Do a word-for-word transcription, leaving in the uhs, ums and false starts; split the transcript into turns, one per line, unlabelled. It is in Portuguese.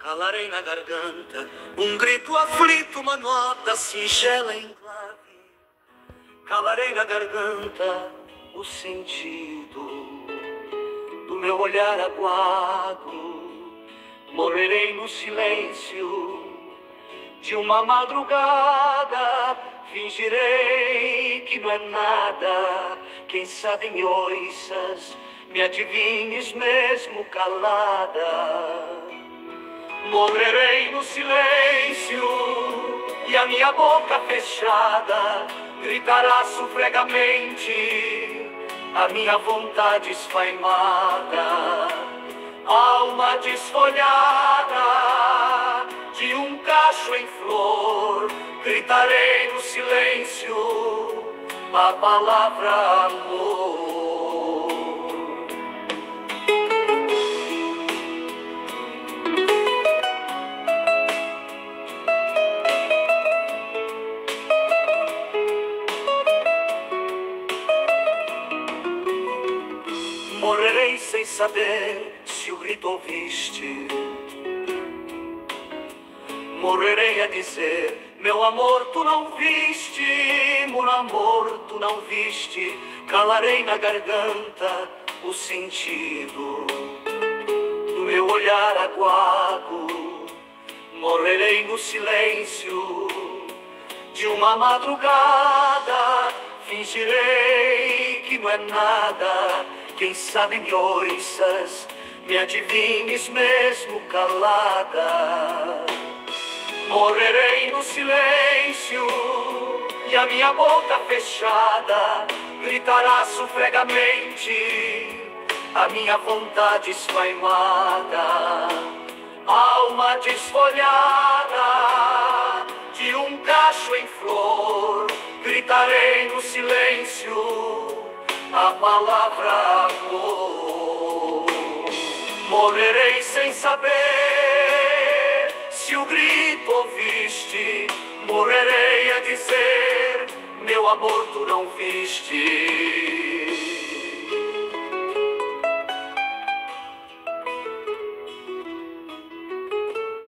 Calarei na garganta um grito aflito, uma nota singela em clave. Calarei na garganta o sentido do meu olhar aguado. Morrerei no silêncio de uma madrugada. Fingirei que não é nada. Quem sabe me ouças, me adivinhes mesmo calada. Morrerei no silêncio e a minha boca fechada gritará sufregamente a minha vontade esfaimada. Alma desfolhada de um cacho em flor, gritarei no silêncio a palavra amor. Morrerei sem saber se o grito ouviste. Morrerei a dizer: meu amor, tu não viste, meu amor, tu não viste. Calarei na garganta o sentido do meu olhar aguado. Morrerei no silêncio de uma madrugada. Fingirei que não é nada. Quem sabe me ouças, me adivinhes mesmo calada. Morrerei no silêncio e a minha boca fechada gritará sufregamente a minha vontade esfaimada. Alma desfolhada de um cacho em flor, gritarei no silêncio a palavra amor. Morrerei sem saber se o grito ouviste. Morrerei a dizer: meu amor, tu não viste.